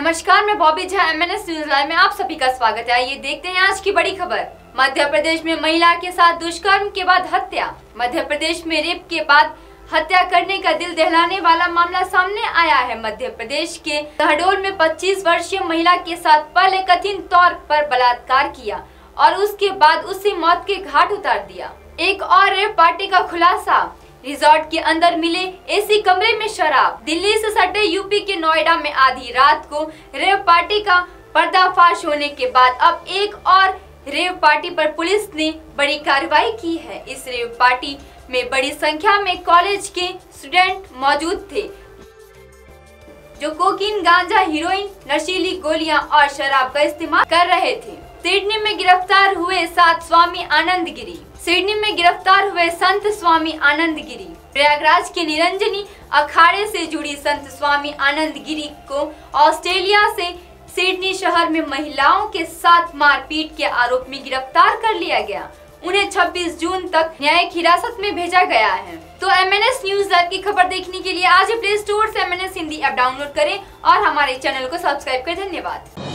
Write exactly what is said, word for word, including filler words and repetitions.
नमस्कार, मैं Bobby Jha M N S news live में आप सभी का स्वागत है। आइए देखते हैं आज की बड़ी खबर। मध्य प्रदेश में महिला के साथ दुष्कर्म के बाद हत्या। मध्य प्रदेश में रेप के बाद हत्या करने का दिल दहलाने वाला मामला सामने आया है। मध्य प्रदेश के शहडोल में पच्चीस वर्षीय महिला के साथ पहले कथित तौर पर बलात्कार किया और उसके बाद उसे मौत के घाट उतार दिया। एक और रेप पार्टी का खुलासा। रिजॉर्ट के अंदर मिले एसी कमरे में शराब। दिल्ली से सटे यूपी के नोएडा में आधी रात को रेव पार्टी का पर्दाफाश होने के बाद अब एक और रेव पार्टी पर पुलिस ने बड़ी कार्रवाई की है। इस रेव पार्टी में बड़ी संख्या में कॉलेज के स्टूडेंट मौजूद थे जो कोकीन, गांजा, हीरोइन, नशीली गोलियां और शराब का इस्तेमाल कर रहे थे। सिडनी में गिरफ्तार हुए सात स्वामी आनंद गिरी। सिडनी में गिरफ्तार हुए संत स्वामी आनंद गिरी। प्रयागराज के निरंजनी अखाड़े से जुड़ी संत स्वामी आनंद गिरी को ऑस्ट्रेलिया से सिडनी शहर में महिलाओं के साथ मारपीट के आरोप में गिरफ्तार कर लिया गया। उन्हें छब्बीस जून तक न्यायिक हिरासत में भेजा गया है। तो M N S news live की खबर देखने के लिए आज प्ले स्टोर से M N S Hindi app download करें और हमारे चैनल को सब्सक्राइब करें। धन्यवाद।